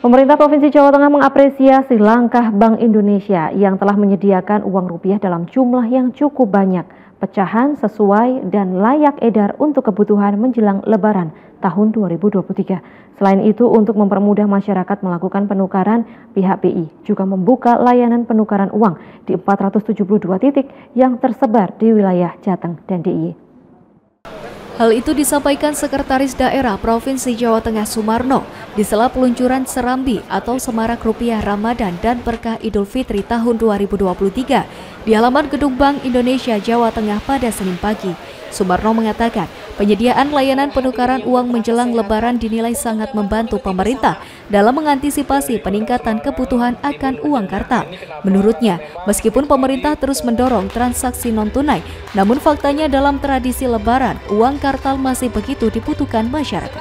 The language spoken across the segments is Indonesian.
Pemerintah Provinsi Jawa Tengah mengapresiasi langkah Bank Indonesia yang telah menyediakan uang rupiah dalam jumlah yang cukup banyak, pecahan sesuai dan layak edar untuk kebutuhan menjelang Lebaran tahun 2023. Selain itu, untuk mempermudah masyarakat melakukan penukaran, pihak BI juga membuka layanan penukaran uang di 472 titik yang tersebar di wilayah Jateng dan DIY. Hal itu disampaikan Sekretaris Daerah Provinsi Jawa Tengah Sumarno di sela peluncuran Serambi atau Semarak Rupiah Ramadan dan Berkah Idul Fitri tahun 2023 di halaman Gedung Bank Indonesia Jawa Tengah pada Senin pagi. Sumarno mengatakan penyediaan layanan penukaran uang menjelang Lebaran dinilai sangat membantu pemerintah dalam mengantisipasi peningkatan kebutuhan akan uang kartal. Menurutnya, meskipun pemerintah terus mendorong transaksi non-tunai, namun faktanya dalam tradisi Lebaran, uang kartal masih begitu dibutuhkan masyarakat.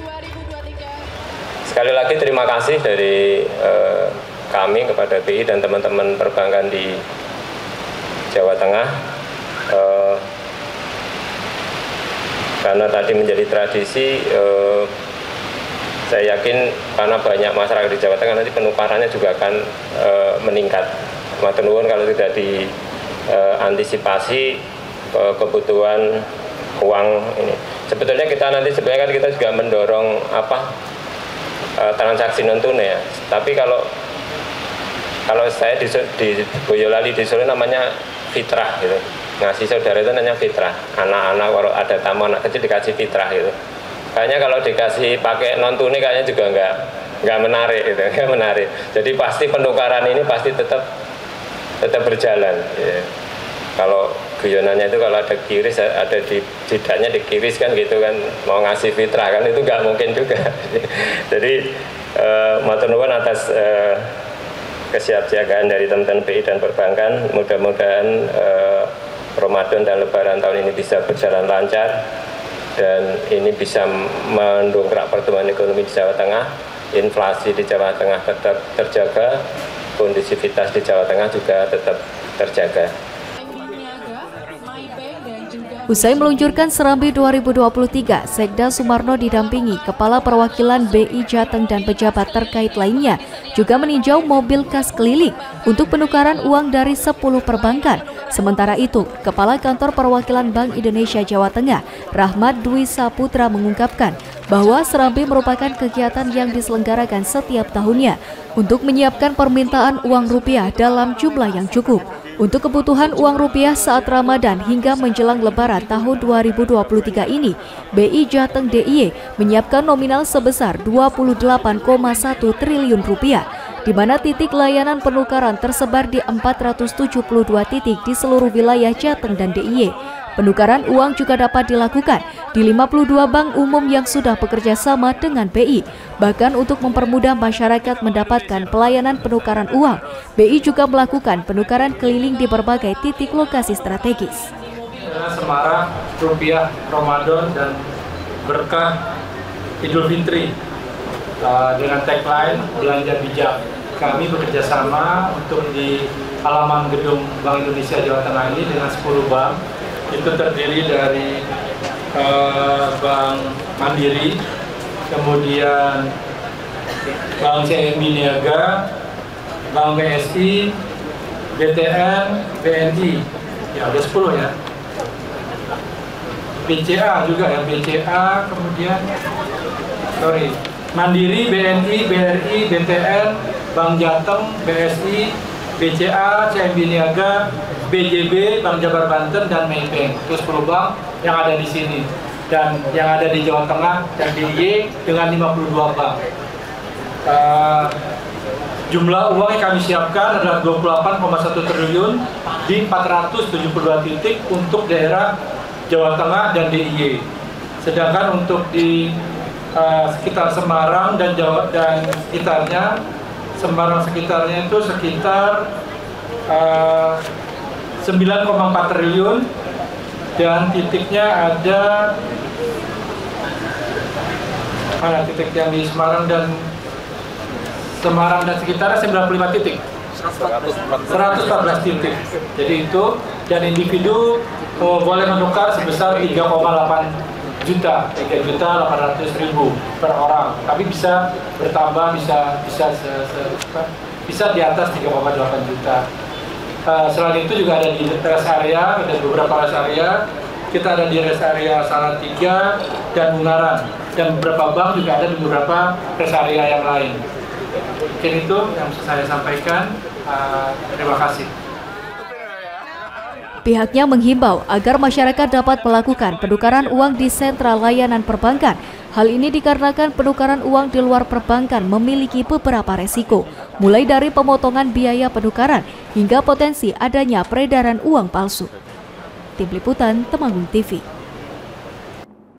Sekali lagi terima kasih dari kami kepada BI dan teman-teman perbankan di Jawa Tengah. Karena tadi menjadi tradisi, saya yakin karena banyak masyarakat di Jawa Tengah nanti penukarannya juga akan meningkat. Matur nuwun kalau tidak diantisipasi kebutuhan uang ini. Sebetulnya sebenarnya kita juga mendorong transaksi non tunai ya. Tapi kalau saya di Boyolali di Solo namanya fitrah gitu. Ngasih saudara itu namanya fitrah. Anak-anak kalau ada tamu anak kecil dikasih fitrah gitu. Kayaknya kalau dikasih pakai non tunai kayaknya juga nggak menarik gitu, nggak menarik. Jadi pasti penukaran ini pasti tetap berjalan. Ya. Kalau guyonannya itu kalau ada kiris, ada di jidatnya dikiris kan gitu kan, mau ngasih fitrah kan itu nggak mungkin juga. Jadi matur nuwun atas kesiapsiagaan dari teman-teman BI dan perbankan. Mudah-mudahan Ramadan dan Lebaran tahun ini bisa berjalan lancar dan ini bisa mendongkrak pertumbuhan ekonomi di Jawa Tengah, inflasi di Jawa Tengah tetap terjaga, kondisivitas di Jawa Tengah juga tetap terjaga. Usai meluncurkan Serambi 2023, Sekda Sumarno didampingi Kepala Perwakilan BI Jateng dan pejabat terkait lainnya juga meninjau mobil kas keliling untuk penukaran uang dari 10 perbankan. Sementara itu, Kepala Kantor Perwakilan Bank Indonesia Jawa Tengah, Rahmat Dwi Saputra mengungkapkan bahwa Serambi merupakan kegiatan yang diselenggarakan setiap tahunnya untuk menyiapkan permintaan uang rupiah dalam jumlah yang cukup. Untuk kebutuhan uang rupiah saat Ramadan hingga menjelang Lebaran tahun 2023 ini, BI Jateng DIY menyiapkan nominal sebesar 28,1 triliun rupiah, di mana titik layanan penukaran tersebar di 472 titik di seluruh wilayah Jateng dan DIY. Penukaran uang juga dapat dilakukan di 52 bank umum yang sudah bekerja sama dengan BI. Bahkan untuk mempermudah masyarakat mendapatkan pelayanan penukaran uang, BI juga melakukan penukaran keliling di berbagai titik lokasi strategis. Semarak Rupiah Ramadan dan Berkah Idul Fitri dengan tagline belanja bijak. Kami bekerja sama untuk di halaman gedung Bank Indonesia Jawa Tengah ini dengan 10 bank. Itu terdiri dari Bank Mandiri, kemudian Bank CMB Niaga, Bank BSI, BTN, BNI, ya ada 10 ya. BCA juga ya, BCA, kemudian Mandiri, BNI, BRI, BTN, Bank Jateng, BSI, BCA, CMB Niaga, BJB, Bank Jabar Banten, dan Maybank. Itu 10 bank yang ada di sini. Dan yang ada di Jawa Tengah dan DIY dengan 52 bank. Jumlah uang yang kami siapkan adalah 28,1 triliun di 472 titik untuk daerah Jawa Tengah dan DIY. Sedangkan untuk di sekitar Semarang dan sekitarnya, Semarang sekitarnya itu sekitar 9,4 triliun dan titiknya ada titik yang di Semarang dan sekitarnya 95 titik, 114 titik. Jadi itu, dan individu boleh menukar sebesar 3,8 juta, 3.800.000 per orang. Tapi bisa bertambah, bisa di atas 3,8 juta. Selain itu juga ada di rest area, ada beberapa rest area. Kita ada di rest area Salatiga dan Ungaran. Dan beberapa bank juga ada di beberapa rest area yang lain. Mungkin itu yang bisa saya sampaikan. Terima kasih. Pihaknya menghimbau agar masyarakat dapat melakukan penukaran uang di sentra layanan perbankan. Hal ini dikarenakan penukaran uang di luar perbankan memiliki beberapa resiko, mulai dari pemotongan biaya penukaran hingga potensi adanya peredaran uang palsu. Tim Liputan Temanggung TV.